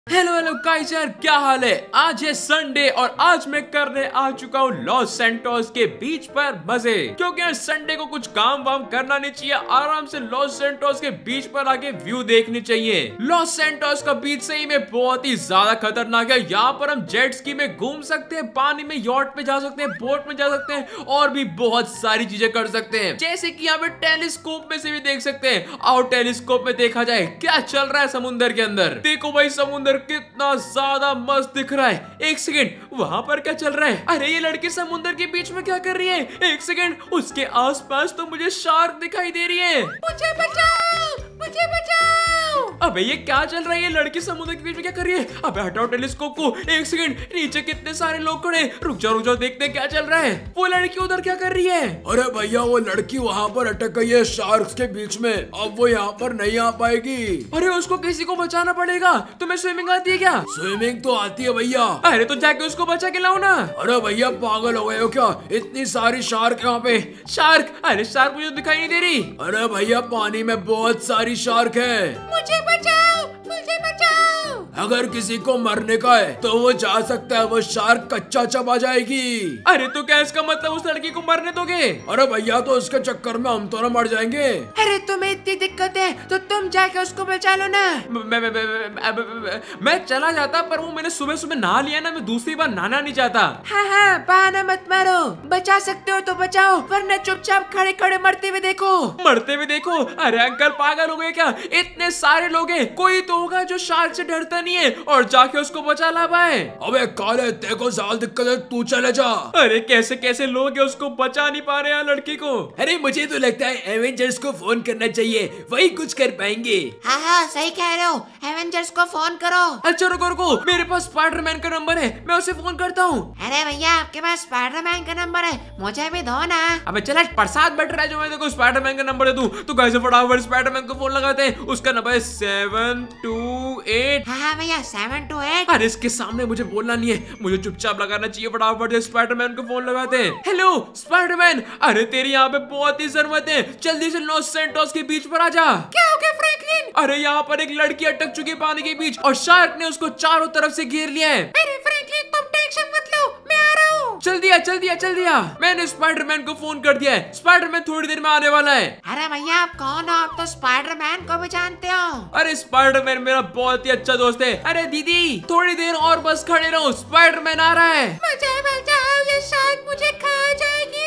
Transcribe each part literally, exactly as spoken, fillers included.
Hello hello guys यार, क्या हाल है। आज है संडे और आज मैं करने आ चुका हूँ लॉस सैंटोस के बीच पर मजे, क्योंकि यार संडे को कुछ काम वाम करना नहीं चाहिए, आराम से लॉस सैंटोस के बीच पर आके व्यू देखनी चाहिए। लॉस सैंटोस का बीच सही में बहुत ही ज्यादा खतरनाक है। यहाँ पर हम जेट स्की में घूम सकते हैं, पानी में यॉट पे जा सकते हैं, बोट में जा सकते हैं और भी बहुत सारी चीजें कर सकते हैं, जैसे कि यहाँ पे टेलीस्कोप में से भी देख सकते हैं। आओ टेलीस्कोप में देखा जाए क्या चल रहा है समुद्र के अंदर। देखो भाई समुद्र कितना ज्यादा मस्त दिख रहा है। एक सेकेंड, वहां पर क्या चल रहा है? अरे ये लड़की समुद्र के बीच में क्या कर रही है? एक सेकेंड, उसके आसपास तो मुझे शार्क दिखाई दे रही है। मुझे बचाओ, मुझे बचाओ। अबे ये क्या चल रहा है? ये लड़की समुद्र के बीच में क्या कर रही है? अबे हटाओ टेलीस्कोप को। एक सेकेंड, नीचे कितने सारे लोग खड़े। रुक जाओ रुक जाओ, देखते हैं क्या चल रहा है। वो लड़की उधर क्या कर रही है? अरे भैया वो लड़की वहाँ पर अटक गई है शार्क्स के बीच में, अब वो यहाँ पर नहीं आ पाएगी। अरे उसको किसी को बचाना पड़ेगा। तुम्हें स्विमिंग आती है क्या? स्विमिंग तो आती है भैया। अरे तो जाके उसको बचा के लाओ ना। अरे भैया पागल हो गए हो क्या? इतनी सारी शार्क यहाँ पे। शार्क? अरे शार्क मुझे दिखाई नहीं दे रही। अरे भैया पानी में बहुत सारी शार्क है। मुझे बचाओ, मुझे बचाओ। अगर किसी को मरने का है तो वो जा सकता है, वो शार्क कच्चा चबा जाएगी। अरे तो क्या इसका मतलब उस लड़की को मरने दोगे? अरे भैया तो उसके चक्कर में हम तो ना मर जाएंगे। अरे तुम्हें इतनी दिक्कत है तो तुम जाके उसको बचा लो ना। मैं मैं मैं मैं, मैं चला जाता, पर वो मैंने सुबह सुबह नहा लिया ना, मैं दूसरी बार नहाना नहीं चाहता। हाँ हाँ बहाना मत मारो, बचा सकते हो तो बचाओ, वरना चुपचाप खड़े खड़े मरते हुए देखो। मरते हुए देखो? अरे अंकल पागल हो गए क्या? इतने सारे लोग हैं, कोई तो होगा जो शार्क से डरता नहीं है और जाके उसको बचा ला पाए। अबे काले तेरे को साल दिक्कत है, तू चले जा। अरे कैसे कैसे लोग हैं, उसको बचा नहीं पा रहे हैं लड़की को। अरे मुझे तो लगता है एवेंजर्स को फोन करना चाहिए, वही कुछ कर पाएंगे। हाँ हाँ सही कह रहे हो, एवेंजर्स को फोन करो। अच्छा रुको रुको, मेरे पास स्पाइडरमैन का नंबर है, मैं उसे फोन करता हूँ। अरे भैया आपके पास स्पाइडरमैन का नंबर है, मुझे भी दो ना। अबे चला प्रसाद बैठ रहा है जो मैं देखो स्पाइडरमैन का नंबर दे दूं। तो गाइस फटाफट स्पाइडरमैन को फोन लगाते हैं। उसका नंबर है सेवन टू एट। हाँ हाँ भैया सेवन टू एट। अरे इसके सामने मुझे बोलना नहीं है, मुझे चुपचाप लगाना चाहिए। फटाफट स्पाइडरमैन को फोन लगाते हैं। हेलो स्पाइडरमैन, अरे तेरी यहाँ पे बहुत ही जरूरत है, जल्दी से लॉस सैंटोस के बीच पर आ जा। क्या हो गया फ्रैंकलिन? अरे यहाँ पर एक लड़की अटक चुकी है पानी के बीच और शार्क ने उसको चारों तरफ से घेर लिया है। अरे फ्रैंकलिन तुम टेंशन मत लो, मैं आ रहा हूँ। जल्दी आ जल्दी आ जल्दी आ। मैंने स्पाइडरमैन को फोन कर दिया है, स्पाइडरमैन थोड़ी देर में आने वाला है। अरे भैया आप कौन हो? आप तो स्पाइडरमैन को भी जानते हो। अरे स्पाइडरमैन मेरा बहुत ही अच्छा दोस्त है। अरे दीदी थोड़ी देर और बस खड़े रहो, स्पाइडरमैन आ रहा है। मुझे बचाओ, ये शार्क मुझे खा जाएगी।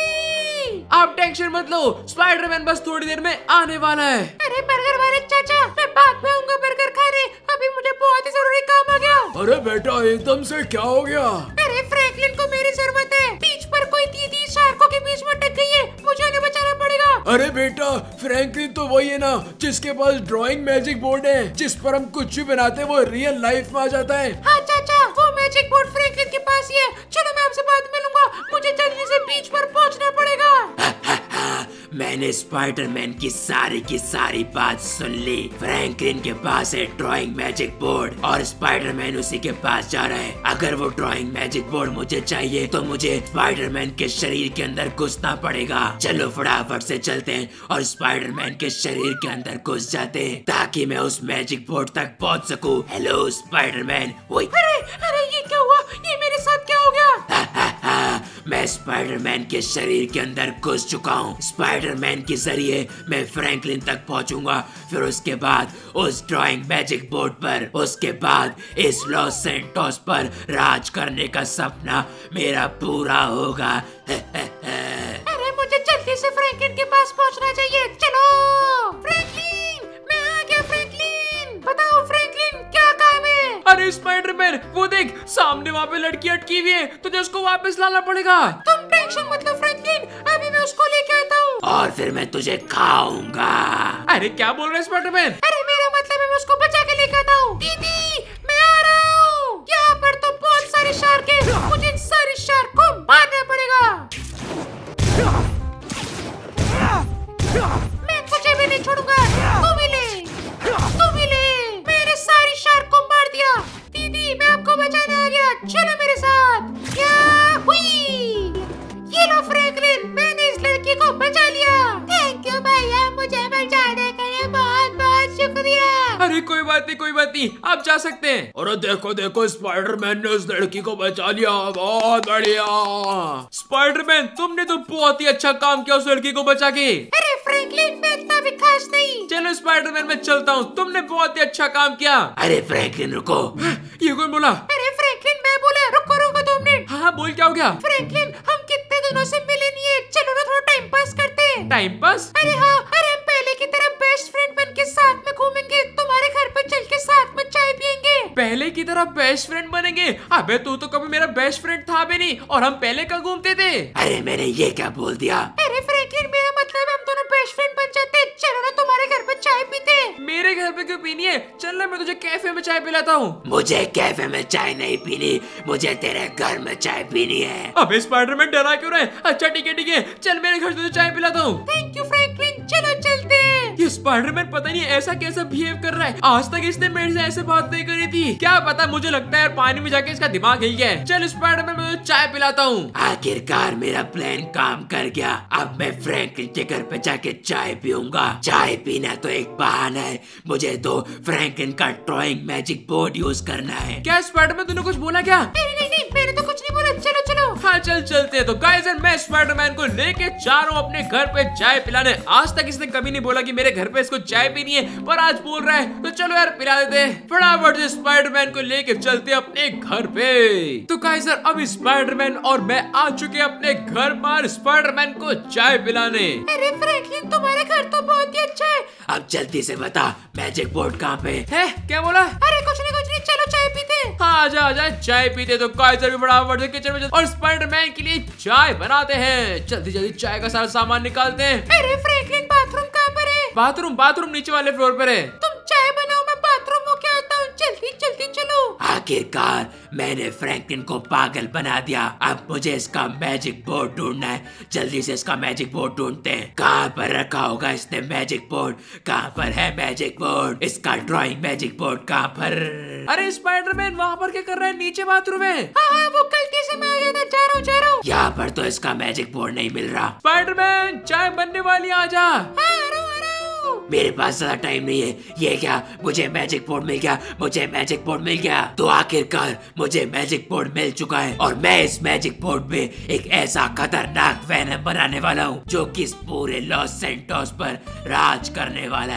आप टेंशन मत लो, स्पाइडरमैन बस थोड़ी देर में आने वाला है। अरे बर्गर वाले चाचा, मैं बाद में आऊंगा बर्गर खाने, अभी मुझे बहुत ही जरूरी काम आ गया। अरे बेटा एकदम से क्या हो गया? अरे फ्रैंकलिन को मेरी जरूरत है, बीच पर कोई दीदी शार्कों के बीच में अटक गई है, मुझे उन्हें बचाना पड़ेगा। अरे बेटा फ्रैंकलिन तो वही है ना जिसके पास ड्राइंग मैजिक बोर्ड है, जिस पर हम कुछ भी बनाते हैं वो रियल लाइफ में आ जाता है। हाँ चाचा, वो मैजिक बोर्ड फ्रैंकलिन के पास ही है। चलो मैं आपसे बाद में मिलूंगा, मुझे जल्दी से बीच पर पहुंचना पड़ेगा। मैंने स्पाइडरमैन की सारी की सारी बात सुन ली। फ्रैंकलिन के पास है ड्राइंग मैजिक बोर्ड और स्पाइडरमैन उसी के पास जा रहा है। अगर वो ड्राइंग मैजिक बोर्ड मुझे चाहिए तो मुझे स्पाइडरमैन के शरीर के अंदर घुसना पड़ेगा। चलो फटाफट से चलते हैं और स्पाइडरमैन के शरीर के अंदर घुस जाते हैं ताकि मैं उस मैजिक बोर्ड तक पहुंच सकूं। Hello Spiderman. ओए अरे अरे ये क्या हुआ? ये मेरे साथ क्या हो गया? मैं स्पाइडरमैन के शरीर के अंदर घुस चुका हूँ। स्पाइडरमैन के जरिए मैं फ्रैंकलिन तक पहुँचूंगा, फिर उसके बाद उस ड्राइंग मैजिक बोर्ड पर, उसके बाद इस लॉस सैंटोस पर राज करने का सपना मेरा पूरा होगा। अरे मुझे जल्दी से फ्रैंकलिन के पास पहुंचना चाहिए। चलो फ्रैंकलिन, मैं आ गया। फ्रैंकलिन बताओ फ्रैंकलिन क्या काम है? अरे स्पाइडरमैन वो देख सामने वहाँ पे लड़की अटकी हुई है, तुझे उसको वापस लाना पड़ेगा। तुम टेंशन मत लो फ्रैंकलिन, अभी मैं उसको लेके आता हूँ और फिर मैं तुझे खाऊंगा। अरे क्या बोल रहे हैं स्पाइडरमैन? अरे मेरा मतलब है मैं उसको बचा के लेके आता हूँ। दीदी मैं आ रहा हूँ। यहाँ पर तो बहुत सारे शार्क हैं, मुझे इन सारी शार्क को मारना पड़ेगा। मैं तुझे भी नहीं छोड़ूंगा, तू भी ले, तू भी ले। मेरे सारी शार्क को मार दिया। दीदी मैं आपको बचाने आ गया, चलो मेरे साथ। या हुई। ये लो फ्रैंकलिन, मैंने इस लड़की को बचा लिया। थैंक यू भैया, मुझे बचाने के लिए बहुत बहुत शुक्रिया। अरे कोई बात नहीं कोई बात गलती, आप जा सकते हैं। और देखो देखो स्पाइडरमैन ने उस लड़की को बचा लिया, बहुत बढ़िया। स्पाइडरमैन तुमने तो बहुत ही अच्छा काम किया उस लड़की को बचा के। अरे फ्रैंकलिन मैं इतना भी खास नहीं। चलो स्पाइडरमैन मैं चलता हूँ, तुमने बहुत ही अच्छा काम किया। अरे फ्रैंकलिन रुको। ये कौन बोला? अरे फ्रैंकलिन मैं बोला, रुको रुको दो मिनट। हाँ हाँ बोल, क्या हो गया? फ्रैंकलिन हम कितने दिनों से मिले नहीं है, चलो ना थोड़ा टाइम पास करते हैं। Time pass? अरे हाँ, अरे हम पहले की तरह बेस्ट फ्रेंड बन के साथ में घूमेंगे, तुम्हारे घर पे चल के साथ में चाय पियेंगे। पहले की तरह बेस्ट फ्रेंड बनेंगे? अबे तू तो कभी मेरा बेस्ट फ्रेंड था भी नहीं, और हम पहले कहाँ घूमते थे? अरे मैंने ये क्या बोल दिया? अरे फ्रैंकलिन मेरा मतलब हम दोनों बेस्ट फ्रेंड बन जाते, चलो ना तुम्हारे घर पे चाय पीते। मेरे घर पे क्यों पीनी है? चल ना मैं तुझे कैफे में चाय पिलाता हूँ। मुझे कैफे में चाय नहीं पीनी, मुझे तेरे घर में चाय पीनी है। अबे स्पाइडरमैन डरा क्यों रहा है? अच्छा ठीक है ठीक है, चल मेरे घर से तुझे चाय पिलाता हूँ। थैंक यू फ्रैंकलिन, चलो चलते हैं। ये स्पाइडरमैन पता नहीं ऐसा कैसा बिहेव कर रहा है, आज तक इसने मेरे से ऐसे बात नहीं करी थी। क्या पता, मुझे लगता है यार पानी में जाके इसका दिमाग हिल गया है। चल स्पाइडरमैन मैं तुझे चाय पिलाता हूँ। आखिरकार मेरा प्लान काम कर गया। अब मैं फ्रैंकलिन के घर पे जाके चाय पीऊंगा। चाय पीना तो एक बहाना है, मुझे तो फ्रैंकलिन का ड्राइंग मैजिक बोर्ड यूज करना है। क्या स्पाइडरमैन तूने कुछ बोला क्या? नहीं नहीं नहीं, मैंने तो कुछ नहीं बोला, चलो चलो। हाँ चल चलते हैं। तो गाइस मैं स्पाइडरमैन को लेके जा रहा हूँ अपने घर पे चाय पिलाने। आज तक इसने कभी नहीं बोला कि मेरे घर पे इसको चाय पीनी है, पर आज बोल रहा है, तो चलो यार पिला देते हैं। फटाफट से स्पाइडरमैन को लेके चलते हैं अपने घर पे। तो गाइस अब स्पाइडरमैन और मैं आ चुके हैं अपने घर पर स्पाइडरमैन को चाय पिलाने। अरे फ्रैंकलिन तुम्हारा घर तो बहुत ही अच्छा है। अब जल्दी से बता मैजिक बोर्ड कहाँ पे है? क्या बोला? अरे कुछ नहीं कुछ नहीं, चलो चाय पीते हैं। हाँ आजा आजा चाय पीते। तो गाइस भी फटाफट से किचन में चल और स्पाइडरमैन के लिए चाय बनाते हैं। जल्दी जल्दी चाय का सारा सामान निकालते हैं। अरे फ्रैंकलिन बाथरूम कहाँ पर है? बाथरूम बाथरूम नीचे वाले फ्लोर पर है। तुम चाय बनाओ, मैं बाथरूम होके आता हूँ, जल्दी जल्दी चलो। आखिरकार मैंने फ्रैंकलिन को पागल बना दिया। अब मुझे इसका मैजिक बोर्ड ढूंढना है, जल्दी से इसका मैजिक बोर्ड ढूंढते हैं। कहाँ पर रखा होगा इसने मैजिक बोर्ड? कहाँ पर है मैजिक बोर्ड? इसका ड्राइंग मैजिक बोर्ड कहाँ पर? अरे स्पाइडरमैन वहाँ पर क्या कर रहा है? नीचे बाथरूम है। हाँ हाँ वो गलती से मैं आ गया था, जा रहा हूँ जा रहा हूँ। यहाँ पर तो इसका मैजिक बोर्ड नहीं मिल रहा। स्पाइडरमैन चाय बनने वाली, आजा। हाँ आ रहा हूँ आ रहा हूँ। मेरे पास ज्यादा टाइम नहीं है। ये क्या, मुझे मैजिक बोर्ड मिल गया, मुझे मैजिक बोर्ड मिल गया। तो आखिरकार मुझे मैजिक बोर्ड मिल चुका है और मैं इस मैजिक बोर्ड में एक ऐसा खतरनाक वेनम बनाने वाला हूँ जो कि इस पूरे लॉस सैंटोस पर राज करने वाला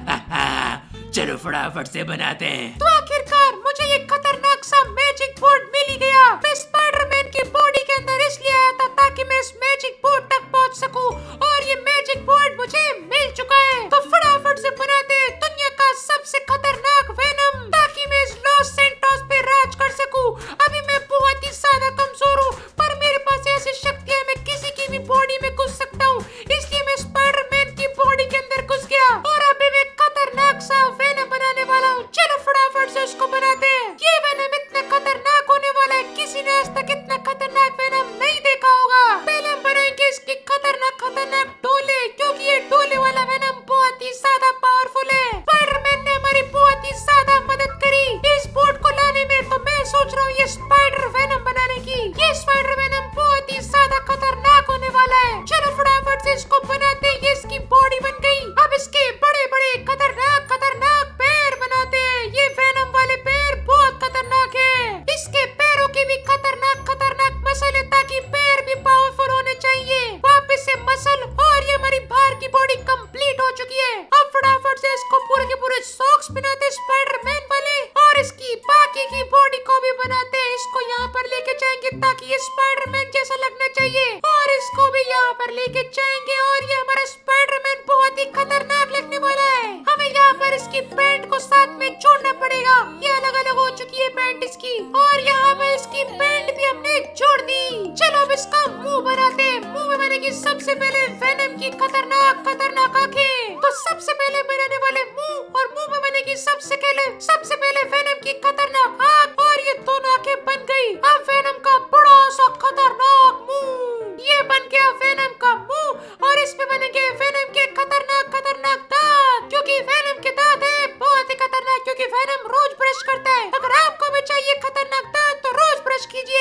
है। चलो फटाफट से बनाते हैं। तो आखिरकार मुझे ये खतरनाक सा मैजिक बोर्ड मिल ही गया। मैं स्पाइडरमैन की बॉडी के अंदर इसलिए आया था ताकि मैं इस मैजिक बोर्ड तक पहुंच सकूं, और ये मैजिक बोर्ड मुझे मिल चुका है। तो फटाफट से बनाते हैं दुनिया का सबसे खतरनाक वेनम, ताकि मैं इस लॉस सैंटोस पे राज कर सकूं। अभी मैं बहुत ही ज्यादा कमजोर हूँ, पर मेरे पास ऐसी शक्ति है, मैं किसी की भी बॉडी में घुस सकता हूँ। इसलिए मैं स्पाइडरमैन की बॉडी के अंदर घुस गया और अभी मैं खतरनाक सा वेनम बनाने वाला हूँ। चलो फटाफट से उसको बनाते हैं। ये वेनम इतना खतरनाक होने वाला है, किसी ने आज तक इतना खतरनाक वेनम नहीं देखा होगा। पहले हम बनाएंगे इसकी खतरनाक खतरनाक डोले, क्योंकि ये डोले वाला वेनम बहुत ही ज्यादा पावरफुल है। स्पाइडरमैन ने हमारी बहुत ही ज्यादा मदद करी इस बोर्ड को लाने में, तो मैं सोच रहा हूँ ये स्पाइडर वेनम बनाने की। ये स्पाइडर वेनम बहुत ही ज्यादा खतरनाक होने वाला है। चलो फटाफट से इसको बनाते हैं। ये इसकी बॉडी बन गई, अब इसके बड़े बड़े खतरनाक खतरनाक पैर बनाते हैं। ये वेनम वाले पैर बहुत खतरनाक है। इसके पैरों के भी खतरनाक खतरनाक मसल है, ताकि पैर भी पावरफुल होने चाहिए। वापस से मसल, और ये हमारी बाहर की बॉडी कंप्लीट हो चुकी है। अब फटाफट से इसको पूरे के पूरे सॉक्स बनाते स्पाइडरमैन वाले, और इसकी बाकी की बॉडी को भी बनाते हैं। इसको यहाँ पर लेके जाएंगे ताकि ये स्पाइडरमैन जैसा लगना चाहिए, और इसको भी यहाँ पर लेके जाएंगे, और ये हमारा स्पाइडरमैन बहुत ही खतरनाक लगने वाला है। हमें यहाँ पर इसकी पैंट को साथ में जोड़ना पड़ेगा। ये अलग अलग हो चुकी है पैंट इसकी, और यहाँ पर इसकी पैंट भी हमने जोड़ दी। चलो अब इसका मुंह बनाते हैं। मुंह में बनेगी सबसे पहले वेनम की खतरनाक खतरनाक आंखें। तो सबसे पहले बनाने वाले मुंह, और मुंह में बनेगी सबसे पहले सबसे पहले वेनम की खतरनाक आंख, और ये दोनों आंखें बन गई। अब वेनम का बड़ा सा खतरनाक मुंह, ये बन गया वेनम का मुंह, और इसमें बनेंगे वेनम के खतरनाक खतरनाक दांत, क्योंकि वेनम के दांत है बहुत ही खतरनाक, क्योंकि वेनम रोज ब्रश करता है। अगर आपको भी चाहिए खतरनाक दांत तो रोज ब्रश कीजिए।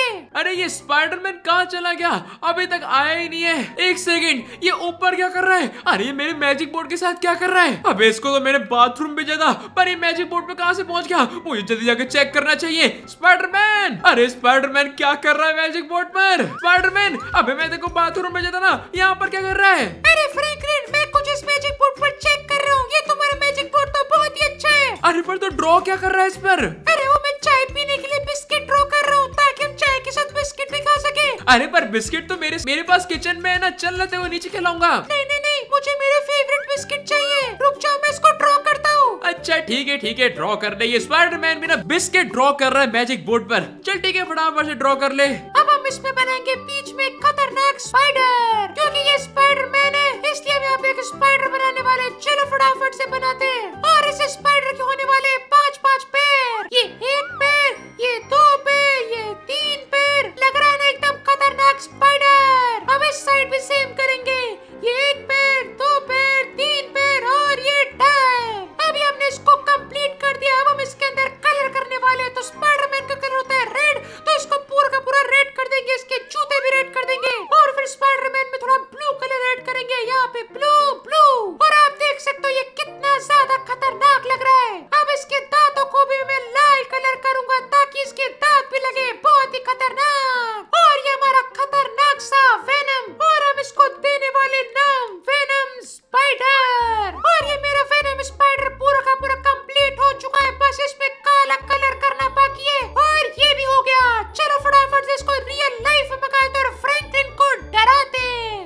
अरे ये स्पाइडरमैन कहाँ चला गया? अभी तक आया ही नहीं है। एक सेकंड, ये ऊपर क्या कर रहा है? अरे ये मेरे मैजिक बोर्ड के साथ क्या कर रहा है? अबे इसको तो मैंने बाथरूम भेजा था, पर ये मैजिक बोर्ड पे कहाँ से पहुंच गया? मुझे जल्दी जाके चेक करना चाहिए। स्पाइडरमैन, अरे स्पाइडरमैन क्या कर रहा है मैजिक बोर्ड पर? स्पाइडरमैन, अबे मैं देखो बाथरूम भेजा था ना, यहाँ पर क्या कर रहा है? अरे फ्रैंकलिन, मैं कुछ इस मैजिक बोर्ड पर चेक कर रहा हूँ। ये तुम्हारा मैजिक बोर्ड तो बहुत ही अच्छा है। अरे पर तो ड्रॉ क्या कर रहा है इस पर? अरे वो मैं चाय पीने के लिए बिस्किट ड्रॉ कर रहा हूँ, ताकि हम चाय के साथ बिस्किट भी खा सके। अरे पर बिस्किट तो मेरे मेरे पास किचन में है ना, चल लेते हुए नीचे खिलाऊंगा। नहीं नहीं नहीं, मुझे मेरा फेवरेट बिस्किट चाहिए। रुक जाओ, मैं इसको ड्रॉ करता हूँ। अच्छा ठीक है ठीक है, ड्रॉ कर ले। ये स्पाइडरमैन भी ना बिस्किट ड्रॉ कर रहा है मैजिक बोर्ड पर। चल ठीक है, फटाफट से ड्रॉ कर ले। अब हम इसमें बनाएंगे बीच में एक खतरनाक स्पाइडर, क्योंकि ये स्पाइडरमैन है, इसलिए हम यहाँ पे एक स्पाइडर बनाने वाले हैं। चलो फटाफट से बनाते हैं। और इस स्पाइडर के होने वाले पाँच पाँच पैर। ये एक पैर, ये दो पैर, ये तीन पैर। लग रहा है ना एकदम खतरनाक स्पाइडर। अब इस साइड भी सेम करेंगे। ये एक पैर, दो पैर, तीन पैर और ये टैग। अभी हमने इसको कंप्लीट कर दिया। अब हम इसके अंदर कलर करने वाले हैं। तो स्पाइडरमैन का कलर होता है रेड, तो इसको पूरा का पूरा रेड कर देंगे। इसके जूते भी रेड कर देंगे और फिर स्पाइडरमैन में थोड़ा ब्लू कलर ऐड करेंगे। यहाँ पे ब्लू ब्लू। और आप देख सकते हो ये कितना ज्यादा खतरनाक लग रहा है। अब इसके दांतों को भी मैं लाल कलर करूंगा, ताकि इसके दांत भी लगे बहुत ही खतरनाक। और ये हमारा खतरनाक सा वेनम, और हम इसको देने वाले नाम वेनम स्पाइडर। और ये मेरा वेनम स्पाइडर पूरा का पूरा कंप्लीट हो चुका है। बस इसमें काला कलर करना बाकी है और ये भी हो गया। चलो फटाफट से इसको रियल लाइफ में लगाते और फ्रैंकलिन को डराते।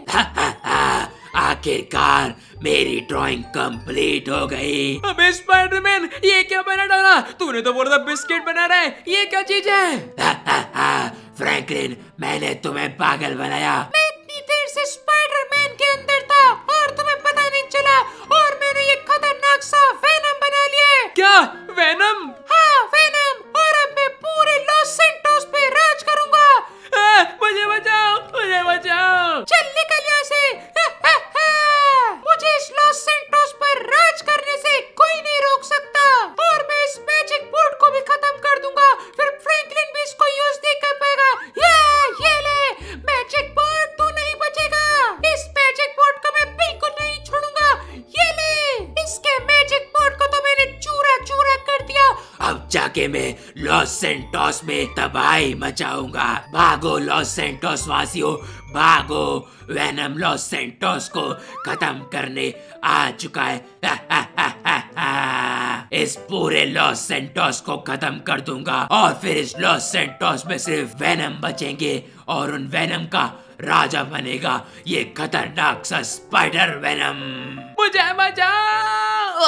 आखिरकार मेरी ड्राइंग कंप्लीट हो गई। अबे स्पाइडरमैन, ये क्या बना डाला? तूने तो बोला था बिस्किट बना रहा है, ये क्या चीज है? फ्रैंकलिन, मैंने तुम्हें पागल बनाया। मैं इतनी देर से स्पाइडरमैन के अंदर था और तुम्हें पता नहीं चला, और मैंने ये खतरनाक सा वेनम बना लिया है। क्या वेनम? हाँ वेनम। और अब मैं पूरे लॉस सैंटोस पे राज करूंगा। आ, मुझे बचाओ, मुझे बचाओ। चल निकल यहाँ से। मुझे इस लॉस सैंटोस पर राज करने से कोई नहीं रोक सकता, और मैं इस मैजिक बोर्ड को भी खत्म कर दूंगा। फिर फ्रैंकलिन भी इसको यूज नहीं कर पाएगा। या, ये ले मैजिक बोर्ड, तू नहीं बचेगा। इस मैजिक बोर्ड को मैं बिल्कुल नहीं छोड़ूंगा। ये ले, इसके मैजिक बोर्ड को तो मैंने चूरा चूरा कर दिया। अब जाके मैं लॉस सैंटोस में तबाही मचाऊंगा। भागो लॉस सैंटोस वासियों, भागो। वेनम लॉस सैंटोस को खत्म करने आ चुका है। इस पूरे लॉस सैंटोस को खत्म कर दूंगा, और फिर इस लॉस सैंटोस में सिर्फ वेनम बचेंगे, और उन वेनम का राजा बनेगा ये खतरनाक सा स्पाइडर वेनम। मुझे बचाओ।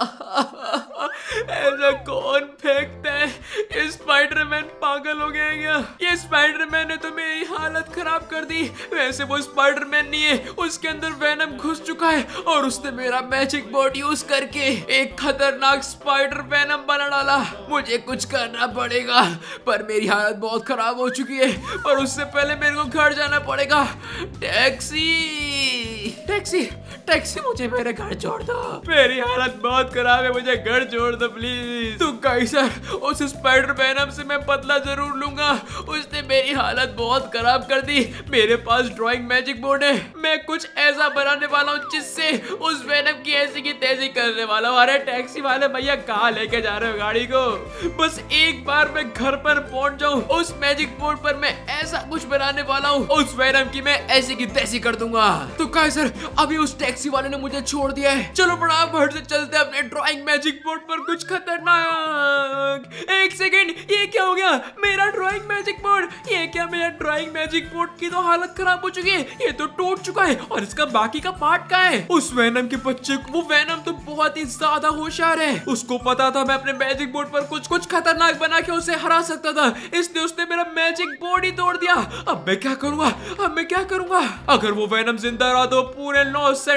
ऐसा कौन फेंकता है? ये स्पाइडरमैन पागल हो गया क्या? ये स्पाइडरमैन ने तो मेरी हालत खराब कर दी। वैसे वो स्पाइडरमैन नहीं है, उसके अंदर वेनम घुस चुका है, और उसने मेरा मैजिक बोर्ड यूज करके एक खतरनाक स्पाइडर वेनम बना डाला। मुझे कुछ करना पड़ेगा, पर मेरी हालत बहुत खराब हो चुकी है, और उससे पहले मेरे को घर जाना पड़ेगा। टैक्सी टैक्सी टैक्सी, मुझे मेरे घर छोड़ दो। मेरी हालत बहुत खराब है, मुझे घर छोड़ दो प्लीज। तो काइसर, उस स्पाइडर वेनम से मैं बदला जरूर लूंगा। उसने मेरी हालत बहुत खराब कर दी। मेरे पास ड्राइंग मैजिक बोर्ड है, मैं कुछ ऐसा बनाने वाला हूँ जिससे उस वेनम की ऐसी की तैसी करने वाला हूँ। अरे टैक्सी वाले भैया, कहाँ लेके जा रहे हो गाड़ी को? बस एक बार मैं घर पर पहुंच जाऊँ, उस मैजिक बोर्ड पर मैं ऐसा कुछ बनाने वाला हूँ, उस वेनम की मैं ऐसी की तैसी कर दूंगा। तो काइसर, अभी उस टैक्सी वाले ने मुझे छोड़ दिया है। चलो फटाफट से चलते हैं अपने ड्राइंग मैजिक बोर्ड पर कुछ खतरनाक। एक सेकंड, ये क्या हो गया? मेरा ड्राइंग मैजिक बोर्ड, ये क्या? मेरा ड्राइंग मैजिक बोर्ड की तो हालत खराब हो चुकी है, ये तो टूट चुका है, और इसका बाकी का पार्ट कहाँ है? उस वेनम के बच्चे को, वो वेनम तो बहुत ही ज्यादा होशियार है, उसको पता था मैं अपने मैजिक बोर्ड पर कुछ कुछ खतरनाक बना के उसे हरा सकता था, इसलिए उसने मेरा मैजिक बोर्ड ही तोड़ दिया। अब मैं क्या करूंगा? अब मैं क्या करूंगा? अगर वो वेनम जिंदा रहा तो पूरे लॉस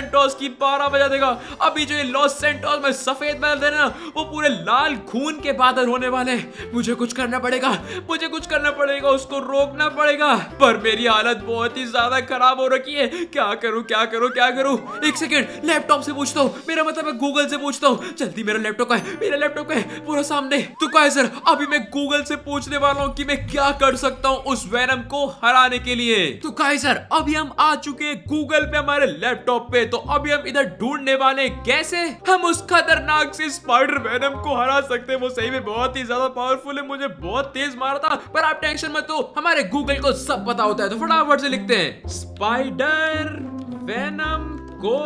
सेंटोस की बारह बजा देगा। अभी जो ये लॉस सेंटोस में सफेद बादल देना वो पूरे लाल खून के बादल होने वाले। मुझे कुछ करना पड़ेगा, मुझे कुछ करना पड़ेगा, उसको रोकना पड़ेगा। पर मेरी हालत बहुत ही ज्यादा खराब हो रखी है। क्या करूं क्या करूं क्या करूं? एक सेकंड, लैपटॉप से पूछता हूं, मेरा मतलब है गूगल से पूछता हूं। जल्दी, मेरा लैपटॉप का है, मेरा लैपटॉप का है पूरा सामने। तो काइजर अभी मैं गूगल से पूछने वाला हूं कि मैं क्या कर सकता हूं उस वेनम को हराने के लिए। तो काइजर अभी हम आ चुके हैं गूगल पे हमारे लैपटॉप पे। तो अभी हम इधर ढूंढने वाले कैसे हम उस खतरनाक से स्पाइडर वेनम को हरा सकते हैं। वो सही में बहुत ही ज्यादा पावरफुल है, मुझे बहुत तेज मारा था। पर आप टेंशन मत लो, हमारे गूगल को सब पता होता है। तो फटाफट से लिखते हैं स्पाइडर वेनम को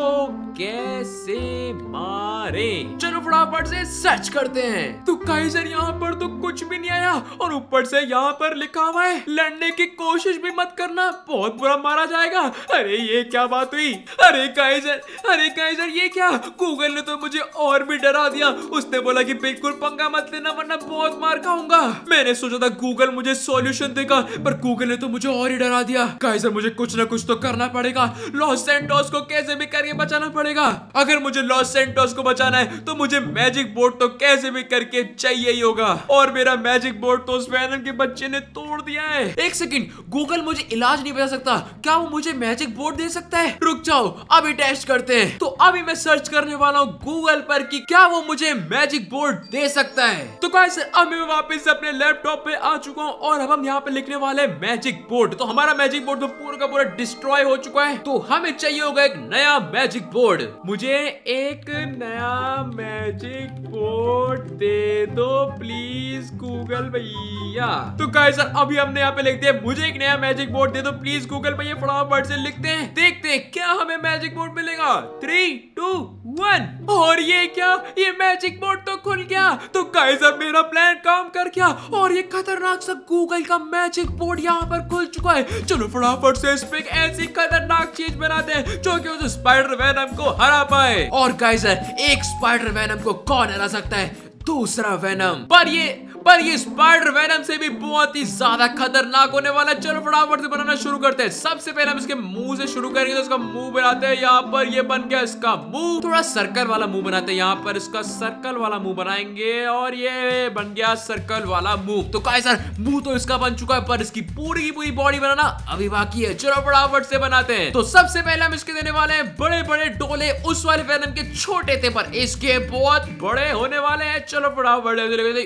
कैसे मारे। चलो फटाफट से सर्च करते हैं। तो काइजर यहाँ पर तो कुछ भी नहीं आया और ऊपर से यहाँ पर लिखा हुआ है लड़ने की कोशिश भी मत करना, बहुत बुरा मारा जाएगा। अरे ये क्या बात हुई? अरे काइजर, अरे काइजर ये क्या? गूगल ने तो मुझे और भी डरा दिया। उसने बोला कि बिल्कुल पंगा मत लेना वरना बहुत मार खाऊंगा। मैंने सोचा था गूगल मुझे सॉल्यूशन देगा, पर गूगल ने तो मुझे और ही डरा दिया। काइजर मुझे कुछ ना कुछ तो करना पड़ेगा। लॉस सैंटोस को कैसे भी करके बचाना पड़ेगा। अगर मुझे लॉस सैंटोस को बचाना है तो मुझे मैजिक बोर्ड तो कैसे भी करके चाहिए ही होगा। और मेरा मैजिक बोर्ड तो उस वेनम के बच्चे ने तोड़ दिया है। एक सेकंड, गूगल मुझे इलाज नहीं बता सकता, क्या वो मुझे मैजिक बोर्ड दे सकता है? रुक जाओ, अभी टेस्ट करते हैं। तो अभी मैं सर्च करने वाला हूँ गूगल पर कि क्या वो मुझे मैजिक बोर्ड दे सकता है। तो गाइस अब मैं वापस अपने लैपटॉप पे आ चुका हूँ और अब हम यहाँ पे लिखने वाले मैजिक बोर्ड। तो हमारा मैजिक बोर्ड तो पूरा का पूरा डिस्ट्रॉय हो चुका है। तो हमें चाहिए होगा एक नया मैजिक बोर्ड। मुझे एक नया मैजिक बोर्ड दे दो प्लीज गूगल भैया। तो गाइस अभी हमने यहाँ पे लिख दिया मुझे एक नया मैजिक बोर्ड दे दो प्लीज गूगल भैया। फटाफट से लिखते हैं, देखते हैं क्या हमें मैजिक बोर्ड मिलेगा। Three two one. और ये क्या? ये मैजिक बोर्ड तो खुल गया। तो गाइस अब मेरा प्लान काम कर गया और ये खतरनाक सा गूगल का मैजिक बोर्ड यहाँ पर खुल चुका है। चलो फटाफट से इस पे एक ऐसी खतरनाक चीज बनाते हैं जो कि उस स्पाइडर वेनम को हरा पाए। और गाइस एक स्पाइडर वेनम को कौन हरा सकता है? दूसरा वेनम। पर ये पर ये स्पाइडर वेनम से भी बहुत ही ज्यादा खतरनाक होने वाला है। चलो फटाफट से बनाना शुरू करते हैं। सबसे पहले हम इसके मुंह से शुरू करेंगे। तो इसका मुंह बनाते हैं। यहाँ पर ये बन गया इसका मुंह। थोड़ा सर्कल वाला मुंह बनाते हैं। यहाँ पर इसका सर्कल वाला मुंह बनाएंगे और ये बन गया सर्कल वाला मुंह। तो काय सर मुंह तो इसका बन चुका है, पर इसकी पूरी की पूरी बॉडी बनाना अभी बाकी है। चलो फटाफट से बनाते हैं। तो सबसे पहले हम इसके देने वाले हैं बड़े बड़े डोले। उस वाले वेनम के छोटे थे पर इसके बहुत बड़े होने वाले हैं। चलो फटाफट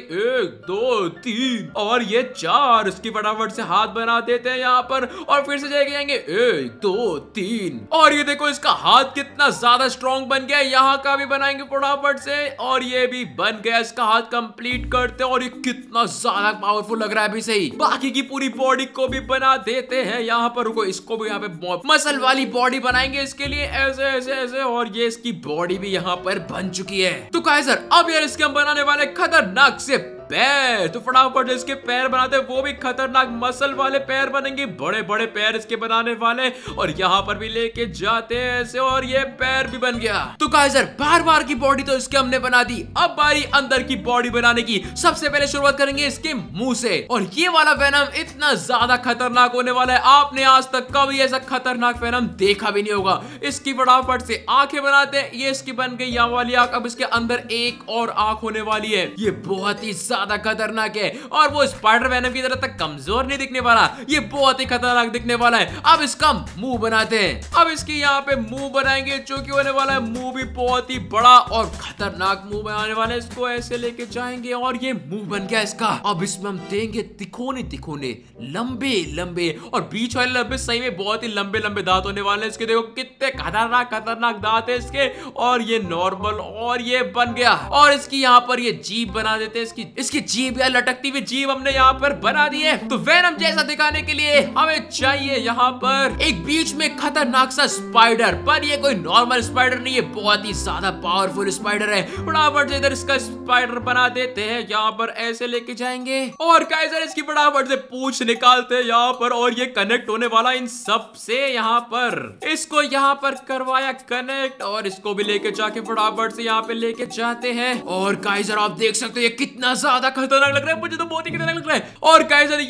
एक दो तीन और ये चार। इसकी फटाफट से हाथ बना देते हैं यहाँ पर और फिर से जाएंगे जाएंगे एक दो तीन। और ये देखो इसका हाथ कितना ज्यादा स्ट्रॉन्ग बन गया है। यहाँ का भी बनाएंगे फटाफट से और ये भी बन गया। इसका हाथ कंप्लीट करते हैं और ये कितना ज्यादा पावरफुल लग रहा है अभी से ही। बाकी की पूरी बॉडी को भी बना देते हैं यहाँ पर। रुको, इसको भी यहाँ पे मसल वाली बॉडी बनाएंगे इसके लिए ऐसे ऐसे ऐसे। और ये इसकी बॉडी भी यहाँ पर बन चुकी है। तो काइजर अब यार इसके हम बनाने वाले खतरनाक से पैर। तो फटाफट इसके पैर बनाते हैं, वो भी खतरनाक मसल वाले पैर बनेंगे। बड़े बड़े पैर इसके बनाने वाले और यहाँ पर भी लेके जाते हैं ऐसे और ये पैर भी बन गया। तो काइजर बार बार की बॉडी तो इसके हमने बना दी। अब बारी अंदर की बॉडी बनाने की। सबसे पहले शुरुआत करेंगे इसके मुंह से। और ये वाला वेनम इतना ज्यादा खतरनाक होने वाला है, आपने आज तक कभी ऐसा खतरनाक वेनम देखा भी नहीं होगा। इसकी फटाफट से आंखें बनाते हैं। ये इसकी बन गई यहाँ वाली आंख। अब इसके अंदर एक और आंख होने वाली है। ये बहुत ही ज्यादा खतरनाक है और वो स्पाइडर वेनम की तरह तक कमजोर नहीं दिखने वाला, ये बहुत ही खतरनाक दिखने वाला है। अब इसका मुंह बनाते हैं। अब इसकी यहाँ पे मुंह बनाएंगे जो कि होने वाला है मुंह भी बहुत ही बड़ा और खतरनाक मुंह बनाने वाले। इसको ऐसे लेके जाएंगे और ये मुंह बन गया इसका। अब इसमें हम देंगे तिकोने तिकोने लंबे लंबे और बीच वाले लंबे सही में बहुत ही लंबे लंबे दांत होने वाले। इसके देखो कितने खतरनाक खतरनाक दांत है इसके। और ये नॉर्मल और ये बन गया। और इसकी यहाँ पर ये जीभ बना देते हैं। इसकी इसकी जीभ या लटकती हुई जीभ हमने यहाँ पर बना दी है। तो वेनम जैसा दिखाने के लिए हमें चाहिए यहाँ पर एक बीच में खतरनाक सा स्पाइडर। पर ये कोई नॉर्मल स्पाइडर नहीं है, बहुत ही ज्यादा पावरफुल स्पाइडर है। फटाफट से इधर इसका स्पाइडर बना देते हैं। यहाँ पर ऐसे लेके जाएंगे और काइजर इसकी फटाफट से पूंछ निकालते हैं यहाँ पर और ये कनेक्ट होने वाला इन सब से। यहाँ पर इसको यहाँ पर करवाया कनेक्ट और इसको भी लेके जाके फटाफट से यहाँ पे लेके जाते हैं। और काइजर आप देख सकते हो ये कितना ज्यादा खतरनाक लग रहा है, मुझे तो बहुत ही खतरनाक लग रहा है। और गाइस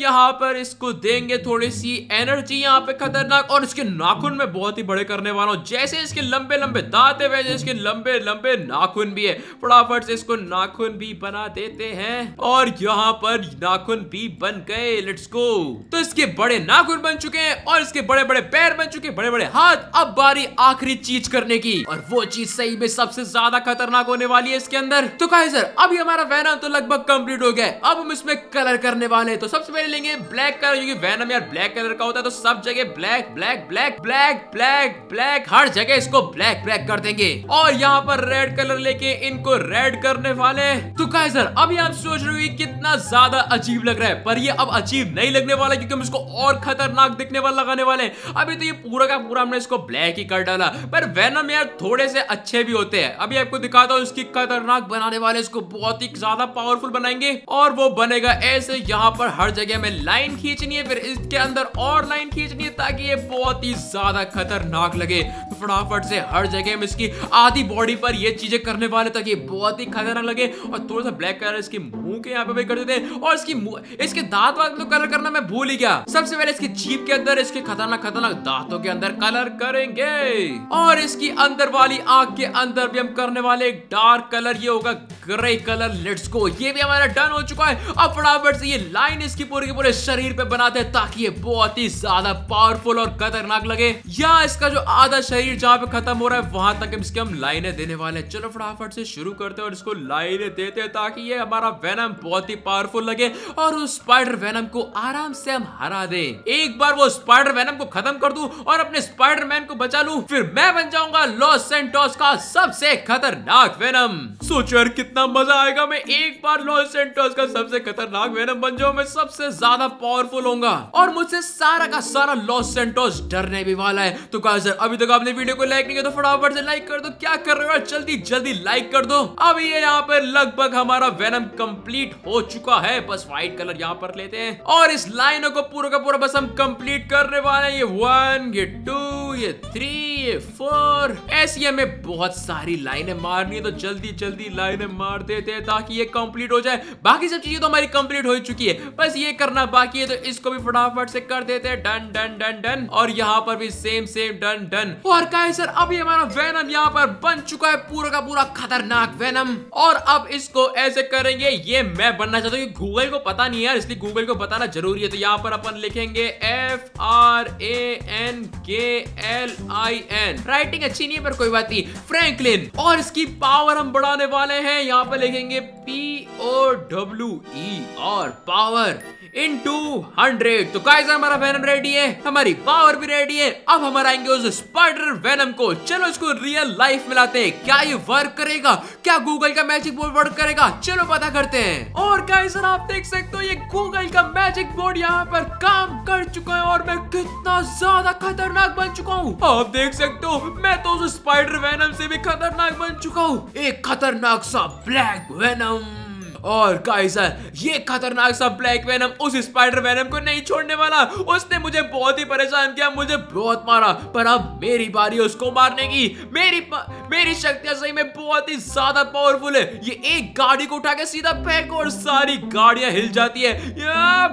यहाँ पर इसको देंगे थोड़ी सी एनर्जी यहाँ पे खतरनाक, और इसके नाखून में बहुत ही बड़े करने वाला हूँ। जैसे इसके लंबे लंबे दांत है वैसे इसके लंबे लंबे नाखून भी है। फटाफट से इसको नाखून भी बना देते हैं और यहाँ पर नाखून भी बन गए। Let's go. तो इसके बड़े नाखून बन चुके हैं और इसके बड़े बड़े पैर बन चुके हैं, बड़े बड़े हाथ। अब बारी आखिरी चीज करने की, और वो चीज सही में सबसे ज्यादा खतरनाक होने वाली है इसके अंदर। तो काइजर अभी हमारा वेनम तो लगभग कंप्लीट हो गया है। अब हम इसमें कलर करने वाले हैं। तो सबसे पहले लेंगे ब्लैक कलर, क्योंकि वेनम यार ब्लैक कलर का होता है, तो सब जगह black black black black black black, हर जगह इसको ब्लैक ब्लैक कर देंगे। और यहाँ पर रेड कलर लेके इनको रेड करने वाले। तो काइजर अभी आप सोच रहे हो कितना ज्यादा अजीब लग रहा है, पर ये अब अजीब नहीं लगने वाला, क्योंकि हम इसको और खतरनाक दिखने वाला लगाने वाले। अभी तो ये पूरा का पूरा हमने इसको ब्लैक ही कर डाला, पर वेनम यार थोड़े से अच्छे भी होते हैं। अभी आपको दिखाता हूँ इसकी खतरनाक बनाने वाले, इसको बहुत ही ज्यादा पावरफुल बनाएंगे। और वो बनेगा ऐसे, यहाँ पर हर जगह में लाइन खींचनी है, फिर इसके अंदर और लाइन खींचनी है ताकि ये बहुत ही ज्यादा खतरनाक लगे। तो फटाफट से हर जगह में इसकी आधी बॉडी पर ये चीजें करने वाले ताकि ये बहुत ही खतरनाक लगे। और थोड़ा सा ब्लैक कलर इसकी मुंह के यहाँ पे भी कर देते हैं, और इसकी इसके दांत वात तो कलर करना मैं भूल ही गया। सबसे पहले इसकी जीभ के अंदर इसके खतरनाक खतरनाक दांतों के अंदर कलर करेंगे, और इसकी अंदर वाली आंख के अंदर भी हम करने वाले एक डार्क कलर, ये होगा ग्रे कलर। Let's go. ये भी हमारा डन हो चुका है। अब फटाफट से ये लाइन इसकी पूरे के पूरे शरीर पे बनाते हैं ताकि ये बहुत ही ज्यादा पावरफुल और खतरनाक लगे। या इसका जो आधा शरीर जहाँ पे खत्म हो रहा है वहां तक इसके हम लाइनें देने वाले हैं। चलो फटाफट से शुरू करते हैं और इसको लाइनें देते हैं ताकि ये हमारा वेनम बहुत ही पावरफुल लगे और उस स्पाइडर वेनम को आराम से हम हरा दे। एक बार वो स्पाइडर वेनम को खत्म कर दूं और अपने स्पाइडरमैन को बचा लूं, फिर मैं बन जाऊंगा लॉस सैंटोस का सबसे खतरनाक वेनम। सोचो यार कितना मजा आएगा, मैं एक बार लॉस सैंटोस का सबसे खतरनाक वेनम बन जाऊं, मैं सबसे ज्यादा पावरफुल होऊंगा और मुझसे सारा का सारा लॉस सैंटोस डरने भी वाला है। तो गाइस अभी तक आपने वीडियो को लाइक नहीं किया तो फटाफट से लाइक कर दो। क्या कर रहे हो, जल्दी जल्दी लाइक कर दो। अभी ये यहाँ पर लगभग हमारा वेनम कंप्लीट हो चुका है। बस व्हाइट कलर यहाँ पर लेते हैं और इस लाइनों को पूरा का पूरा बस हम कंप्लीट करने वाले हैं। ये वन, ये टू, ये थ्री, ये फोर, ऐसी हमें बहुत सारी लाइनें मारनी है, तो जल्दी जल्दी लाइनें मार देते हैं ताकि ये कंप्लीट हो जाए। बाकी सब चीजें तो हमारी कंप्लीट हो चुकी है, बस ये करना बाकी है, तो इसको भी फटाफट से कर देते हैं। Done done done done. और यहाँ पर भी सेम सेम डन डन। और गाइस सर अभी हमारा वेनम यहाँ पर बन चुका है, पूरा का पूरा खतरनाक वेनम। और अब इसको ऐसे करेंगे, ये मैं बनना चाहता हूँ, गूगल को पता नहीं है यार, इसलिए गूगल को बताना जरूरी है। तो यहाँ पर अपन लिखेंगे F R A N K L I N. Writing अच्छी नहीं है पर कोई बात नहीं, फ्रैंकलिन। और इसकी पावर हम बढ़ाने वाले हैं, यहाँ पर लिखेंगे पी ओ डब्ल्यू ई और पावर इनटू हंड्रेड। तो गाइस हमारा वेनम रेडी है, हमारी पावर भी रेडी है। अब हम आएंगे उस स्पाइडर वेनम को। चलो इसको रियल लाइफ में लाते हैं। क्या ये वर्क करेगा, क्या गूगल का मैजिक बोर्ड वर्क करेगा, चलो पता करते हैं। और गाइस आप देख सकते हो ये गूगल का मैजिक बोर्ड यहाँ पर काम कर चुका है और मैं कितना ज्यादा खतरनाक बन चुका हूँ। आप देख सकते हो मैं तो उस स्पाइडर वेनम से भी खतरनाक बन चुका हूँ, एक खतरनाक सा ब्लैक वेनम। और गाइस ये खतरनाक सा ब्लैक वेनम उस स्पाइडर वेनम को नहीं छोड़ने वाला। उसने मुझे बहुत ही परेशान किया, मुझे बहुत मारा, पर अब मेरी बारी है उसको मारने की। मेरी मेरी शक्तियां सही में बहुत ही ज्यादा पावरफुल है। ये एक गाड़ी को उठा के सीधा फेंक और सारी गाड़ियां हिल जाती है। या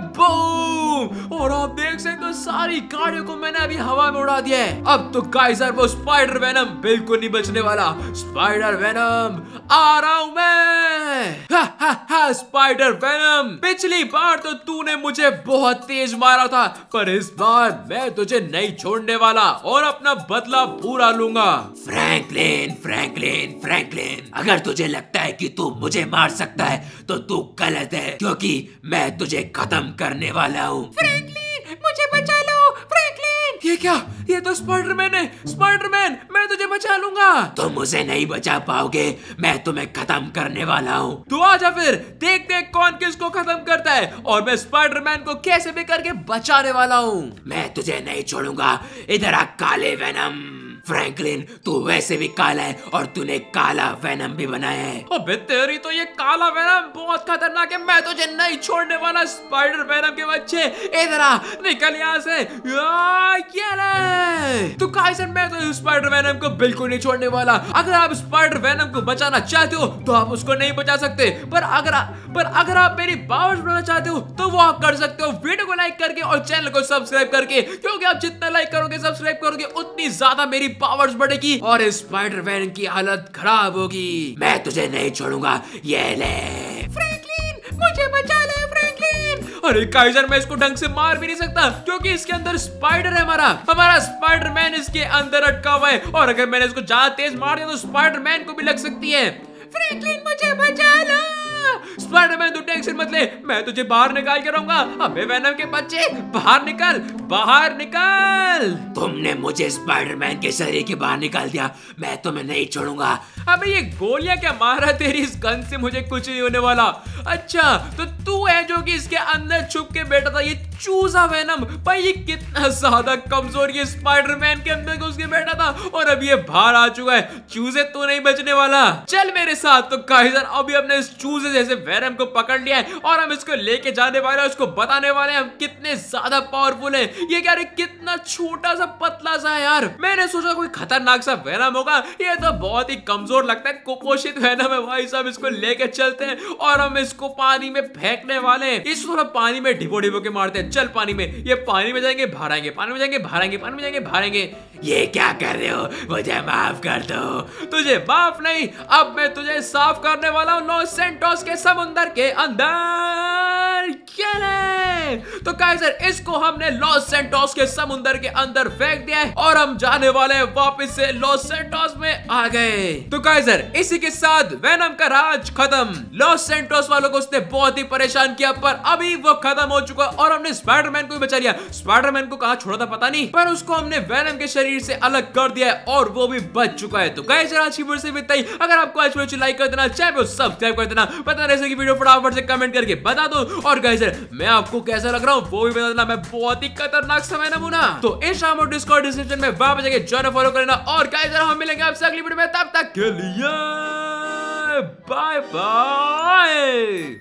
बूम! और आप देख सकते हो सारी गाड़ियों को मैंने अभी हवा में उड़ा दिया है। अब तो गाइस वो स्पाइडर वेनम बिल्कुल नहीं बचने वाला। स्पाइडर वेनम आ रहा हूं मैं। हा, हा, हा, स्पाइडर वेनम, पिछली बार तो तूने मुझे बहुत तेज मारा था, पर इस बार मैं तुझे नहीं छोड़ने वाला और अपना बदला पूरा लूंगा। फ्रैंकलिन फ्रैंकलिन फ्रैंकलिन, अगर तुझे लगता है कि तू मुझे मार सकता है तो तू गलत है, क्योंकि मैं तुझे खत्म करने वाला हूँ। फ्रैंकलिन मुझे बचा लो, फ्रैंकलिन। ये क्या, ये तो स्पाइडरमैन है। स्पाइडरमैन मैं तुझे बचा लूंगा। तुम मुझे नहीं बचा पाओगे, मैं तुम्हें खत्म करने वाला हूँ। तो आजा फिर देखते हैं कौन किसको खत्म करता है और मैं स्पाइडरमैन को कैसे भी करके बचाने वाला हूँ। मैं तुझे नहीं छोड़ूंगा, इधर आ काले वेनम। फ्रैंकलिन तू वैसे भी काला है और तूने काला वेनम भी बनाया है। अबे तेरी तो ये काला वेनम बहुत खतरनाक है, मैं तुझे नहीं छोड़ने वाला स्पाइडर वेनम के बच्चे। इधर आ, निकल यहाँ से। या, ये ले। तो गाइस मैं तो स्पाइडर वेनम को बिल्कुल नहीं छोड़ने वाला। अगर आप स्पाइडर वेनम को बचाना चाहते हो तो आप उसको नहीं बचा सकते, पर अगर आ, पर अगर आप मेरी पावर्स बढ़ाना चाहते हो तो वो आप कर सकते हो वीडियो को लाइक करके और चैनल को सब्सक्राइब करके, क्योंकि आप जितना लाइक करोगे सब्सक्राइब करोगे उतनी ज्यादा मेरी पावर्स बढ़ेगी और स्पाइडर वेनम की हालत खराब होगी। मैं तुझे नहीं छोड़ूंगा, ये ले। फ्रैंकलिन मुझे बचा ले फ्रैंकलिन। अरे काइजर मैं इसको ढंग से मार भी नहीं सकता क्योंकि इसके अंदर स्पाइडर है। हमारा हमारा स्पाइडर मैन इसके अंदर अटका हुआ है और अगर मैंने इसको ज्यादा तेज मार दिया तो स्पाइडर मैन को भी लग सकती है। फ्रैंकलिन मुझे बचा लो। स्पाइडरमैन तू टेंशन मत ले, मैं तुझे बाहर निकाल के रहूंगा। अबे वेनम के बच्चे बाहर निकल, बाहर निकल। तुमने मुझे स्पाइडरमैन के शरीर के बाहर निकाल दिया, मैं तुम्हें नहीं छोड़ूंगा। अबे ये गोलियां क्या मार रहा, तेरी इस गन से मुझे कुछ नहीं होने वाला। अच्छा तो तू है जो कि इसके अंदर छुप के बैठा था, ये चूजा वेनम। भाई ये कितना ज्यादा कमजोर, ये स्पाइडरमैन के अंदर घुस के बैठा था और अब ये बाहर आ चुका है। चूजे तू नहीं बचने वाला, चल मेरे साथ। तो काइजर अभी हमने इस चूजे जैसे वेनम को पकड़ लिया है और हम इसको लेके जाने वाले हैं, उसको बताने वाले हैं हम कितने ज्यादा पावरफुल हैं। ये क्या रे कितना छोटा सा पतला सा है यार, मैंने सोचा कोई खतरनाक सा वेनम होगा, ये तो बहुत ही कमजोर लगता है, कुपोषित वेनम है। भाई साहब इसको लेके चलते हैं और हम इसको पानी में फेंकने वाले हैं। इसको थोड़ा पानी में डिबो डिबो के मारते हैं। चल पानी में, ये पानी में जाएंगे बाहर आएंगे, पानी में जाएंगे बाहर आएंगे, पानी में जाएंगे बाहर आएंगे। ये क्या कर रहे हो, मुझे माफ कर दो। तुझे माफ नहीं, अब मैं तुझे साफ करने वाला हूँ लॉस सैंटोस के समुंदर के अंदर। क्या ले? तो काइजर इसको हमने लॉस सैंटोस के समुंदर के अंदर फेंक दिया है और हम जाने वाले हैं वापस से लॉस सैंटोस में आ गए। तो काइजर इसी के साथ वेनम का राज खत्म। लॉस सैंटोस वालों को उसने बहुत ही परेशान किया पर अभी वो खत्म हो चुका और हमने स्पाइडरमैन को भी बचा लिया। स्पाइडरमैन को कहां छोड़ा था पता नहीं, पर उसको हमने वेनम के शरीर से अलग कर दिया है और वो भी बच चुका है। तो गाइस आज की वीडियो से इतना ही। अगर आपको आज वीडियो लाइक कर देना, चैनल को सब्सक्राइब कर देना, पता नहीं कि वीडियो फटाफट से कमेंट करके बता दो। और गाइस मैं आपको कैसा लग रहा हूँ वो भी बता देना, मैं बहुत ही खतरनाक समय नमूना। तो इंस्टाग्राम और डिस्कॉर्ड डिस्क्रिप्शन में वापस जाके ज्वाइन फॉलो करना। और गाइस हम मिलेंगे आपसे अगली वीडियो में, तब तक के लिए बाय बाय।